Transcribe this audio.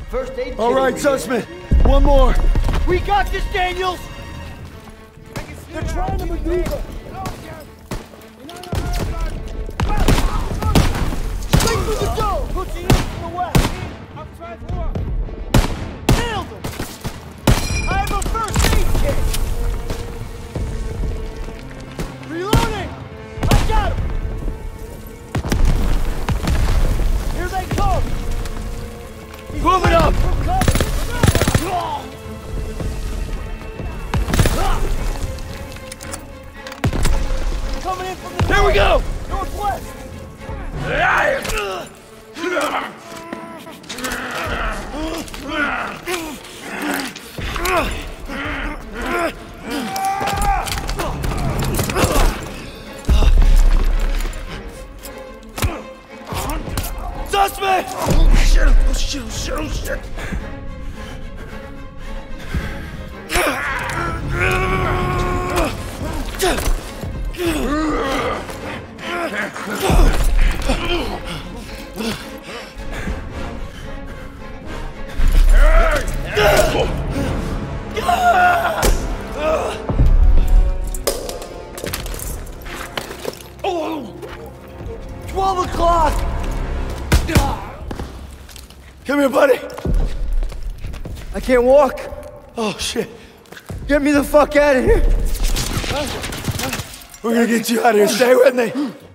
first aid kit. All right, Sussman. One more. We got this, Daniels! They're trying to maneuver. Straight through the door! Pushing in from the west. Nailed him! I have a first aid kit! Reloading! I got him! Here they come! Move it up! Coming in from the There we go! northwest! Suspect! Oh shit! Oh shit! Oh shit! Oh shit! Oh! 12 o'clock! Come here, buddy. I can't walk. Oh shit! Get me the fuck out of here. We're gonna get you out of here. Stay with me.